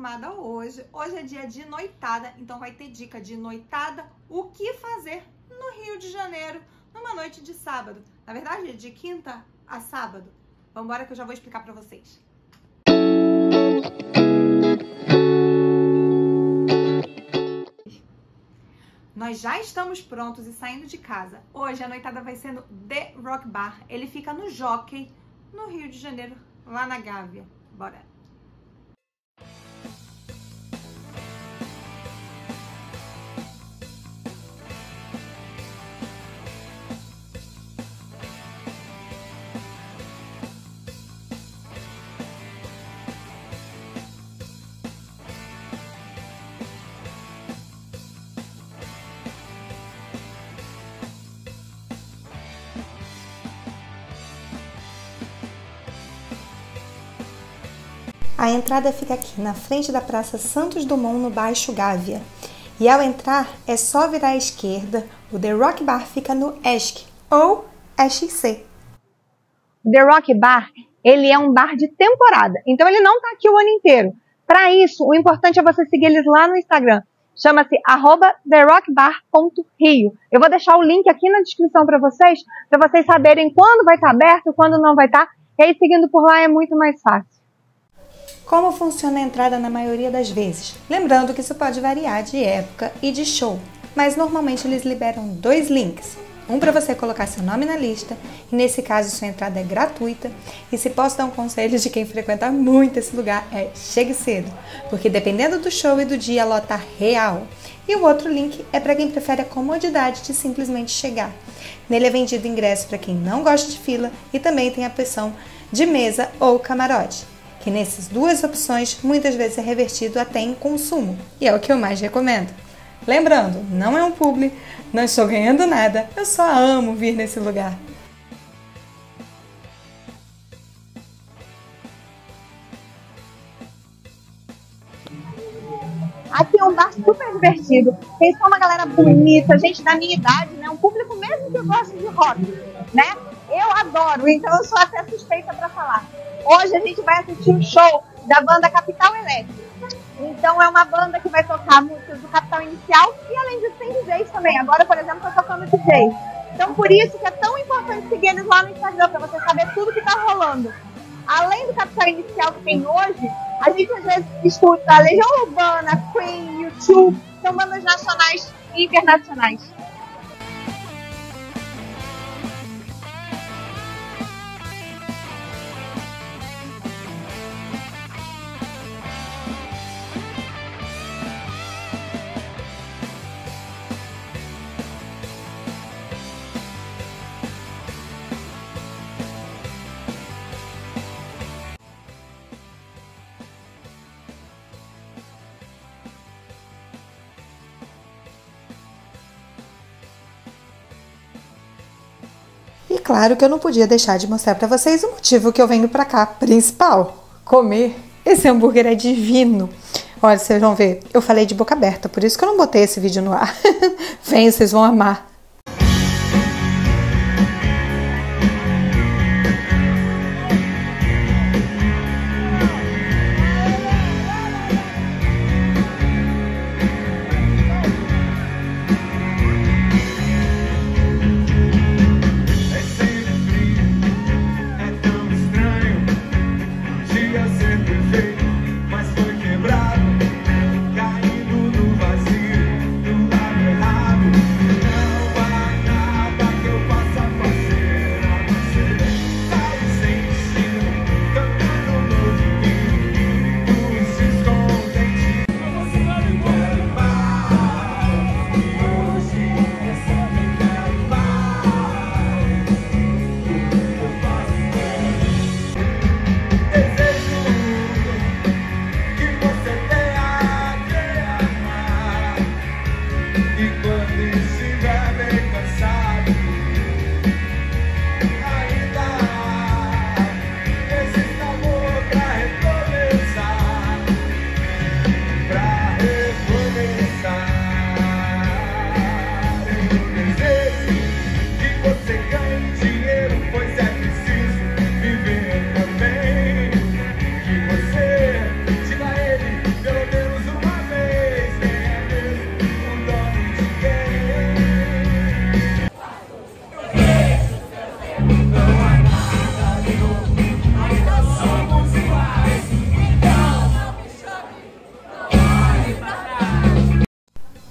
arrumada hoje. Hoje é dia de noitada, então vai ter dica de noitada, o que fazer no Rio de Janeiro, numa noite de sábado. Na verdade, de quinta a sábado. Vamos embora que eu já vou explicar pra vocês. Nós já estamos prontos e saindo de casa. Hoje a noitada vai ser no The Rock Bar. Ele fica no Jockey, no Rio de Janeiro, lá na Gávea. Bora! A entrada fica aqui na frente da Praça Santos Dumont, no Baixo Gávea. E ao entrar, é só virar à esquerda. O The Rock Bar fica no ESC, ou ESC. O The Rock Bar, ele é um bar de temporada. Então ele não está aqui o ano inteiro. Para isso, o importante é você seguir eles lá no Instagram. Chama-se @therockbar.rio. Eu vou deixar o link aqui na descrição para vocês saberem quando vai estar aberto, quando não vai estar. E aí, seguindo por lá, é muito mais fácil. Como funciona a entrada na maioria das vezes? Lembrando que isso pode variar de época e de show, mas normalmente eles liberam 2 links. Um para você colocar seu nome na lista, e nesse caso sua entrada é gratuita, e se posso dar um conselho de quem frequenta muito esse lugar é chegue cedo, porque dependendo do show e do dia lota real. E o outro link é para quem prefere a comodidade de simplesmente chegar. Nele é vendido ingresso para quem não gosta de fila e também tem a opção de mesa ou camarote, que nessas duas opções muitas vezes é revertido até em consumo, e é o que eu mais recomendo. Lembrando, não é um publi, não estou ganhando nada, eu só amo vir nesse lugar. Aqui é um bar super divertido, tem só uma galera bonita, gente da minha idade, né? Um público mesmo que gosta de rock, né? Eu adoro, então eu sou até suspeita para falar. Hoje a gente vai assistir um show da banda Capital Elétrico. Então é uma banda que vai tocar músicas do Capital Inicial e além disso tem DJs também. Agora, por exemplo, eu tô tocando DJ. Então por isso que é tão importante seguir eles lá no Instagram, para você saber tudo que tá rolando. Além do Capital Inicial que tem hoje, a gente às vezes escuta Legião Urbana, Queen, U2, são bandas nacionais e internacionais. E claro que eu não podia deixar de mostrar para vocês o motivo que eu venho para cá, principal, comer. Esse hambúrguer é divino. Olha, vocês vão ver, eu falei de boca aberta, por isso que eu não botei esse vídeo no ar. Venham, vocês vão amar.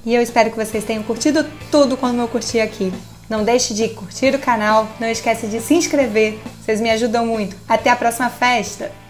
E eu espero que vocês tenham curtido tudo como eu curti aqui. Não deixe de curtir o canal, não esquece de se inscrever, vocês me ajudam muito. Até a próxima festa!